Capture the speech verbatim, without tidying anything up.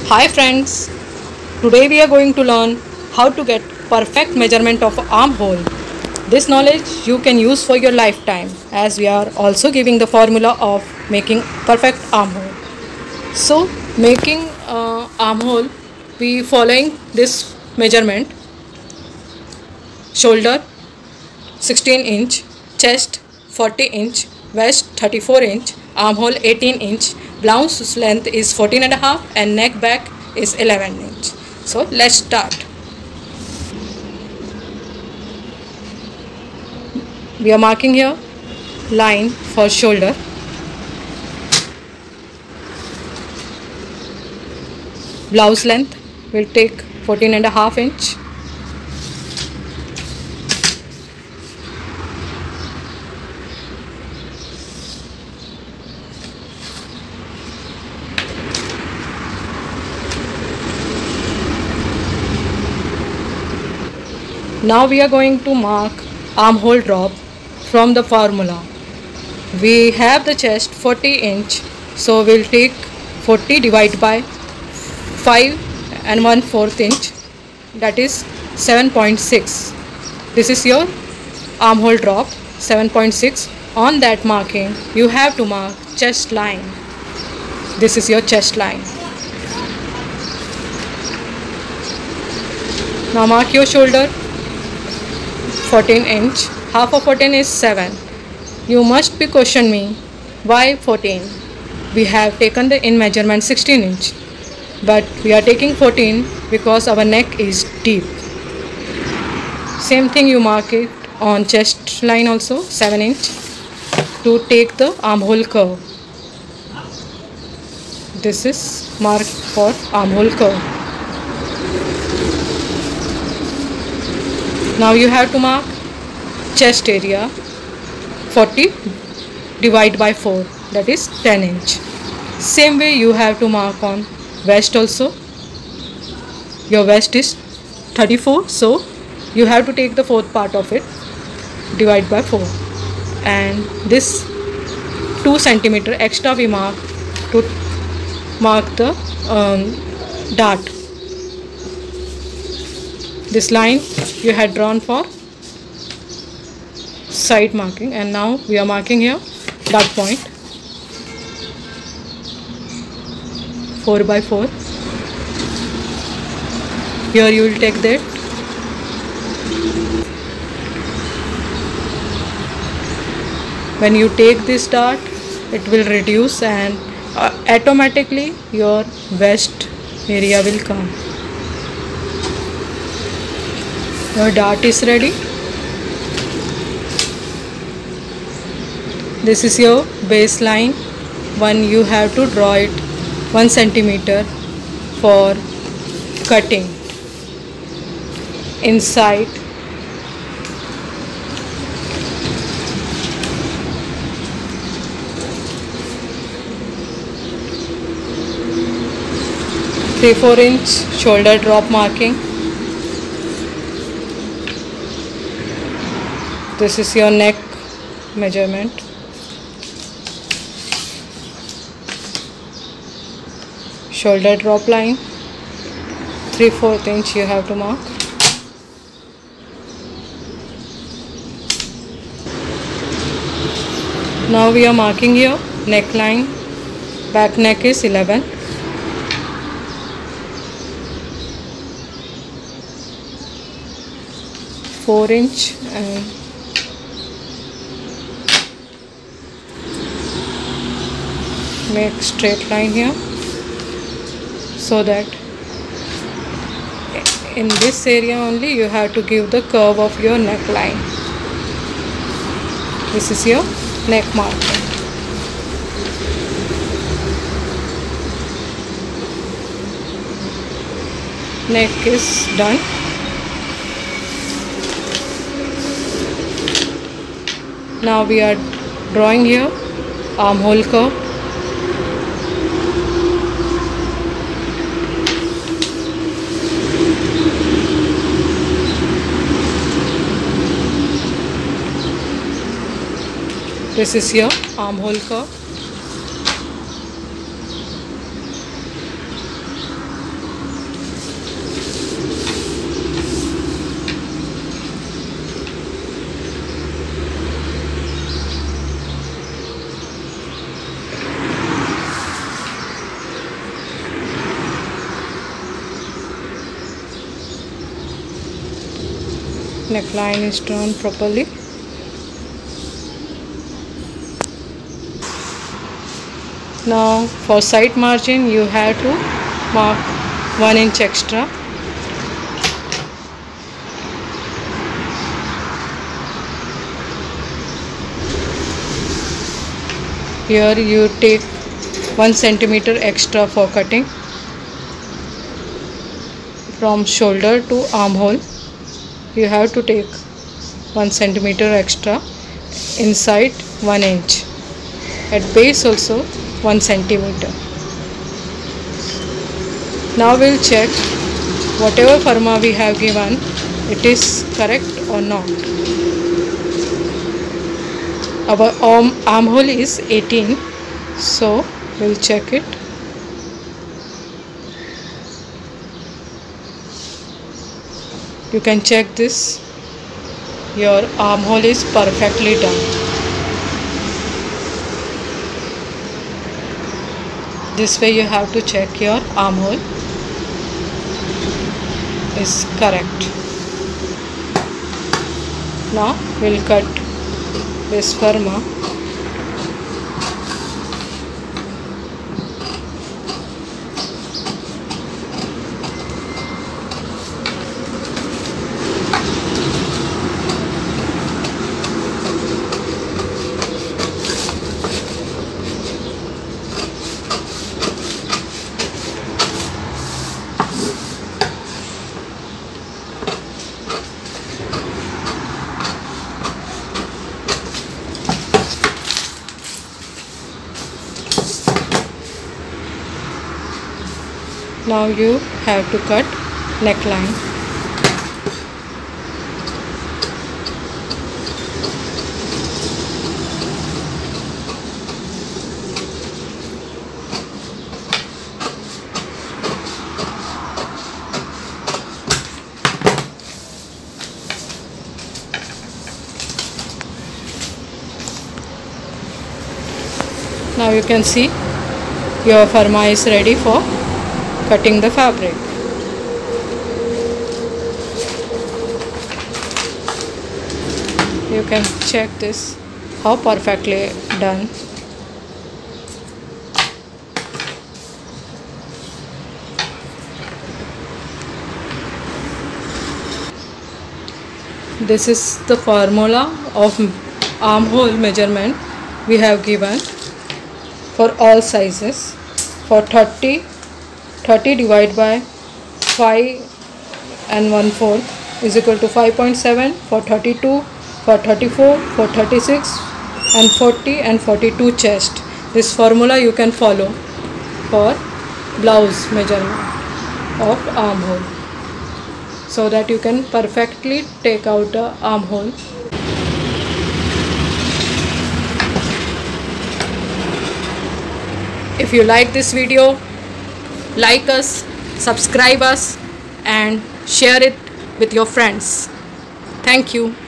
Hi friends, today we are going to learn how to get perfect measurement of armhole. This knowledge you can use for your lifetime as we are also giving the formula of making perfect armhole. So making uh, armhole we following this measurement: shoulder sixteen inch, chest forty inch, waist thirty-four inch, armhole eighteen inch, blouse length is fourteen and a half, and neck back is eleven inch. So let's start. We are marking here line for shoulder. Blouse length will take fourteen and a half inch. Now we are going to mark armhole drop from the formula. We have the chest forty inch, so we'll take forty divided by five and one fourth inch, that is seven point six. This is your armhole drop, seven point six. On that marking you have to mark chest line. This is your chest line. Now mark your shoulder, fourteen inch. Half of fourteen is seven. You must be question me, why fourteen? We have taken the in measurement sixteen inch, but we are taking fourteen because our neck is deep. Same thing you mark it on chest line also, seven inch, to take the armhole curve. This is marked for armhole curve. Now you have to mark chest area, forty divided by four, that is ten inch. Same way you have to mark on waist also. Your waist is thirty-four, so you have to take the fourth part of it, divide by four, and this two centimeter extra we mark to mark the um, dart. This line you had drawn for side marking, and now we are marking here dart point, four by four. Here you will take that. When you take this dart, it will reduce, and uh, automatically your waist area will come. Your dart is ready. This is your baseline. One, you have to draw it one centimeter for cutting inside. three four inch shoulder drop marking. This is your neck measurement. Shoulder drop line, three fourth inch you have to mark. Now we are marking here neckline. Back neck is eleven. four inch, and make straight line here, so that in this area only you have to give the curve of your neckline. This is your neck marking. Neck is done. Now we are drawing here armhole curve. This is your armhole curve. neckline is drawn properly. Now for side margin you have to mark one inch extra. Here you take one centimeter extra for cutting from shoulder to armhole. You have to take one centimeter extra, inside one inch, at base also one centimeter. Now we'll check whatever firma we have given, it is correct or not. Our arm, armhole is eighteen, so we'll check it. You can check this. Your armhole is perfectly done. This way you have to check your armhole is correct. Now we'll cut this firma. Now you have to cut neckline. Now you can see your firma is ready for cutting the fabric. You can check this, how perfectly done. This is the formula of armhole measurement we have given for all sizes. For thirty, thirty divided by five and one fourth is equal to five point seven. For thirty-two, for thirty-four, for thirty-six and forty and forty-two chest. This formula you can follow for blouse measurement of armhole, so that you can perfectly take out the armhole. If you like this video, like us, subscribe us and share it with your friends. Thank you.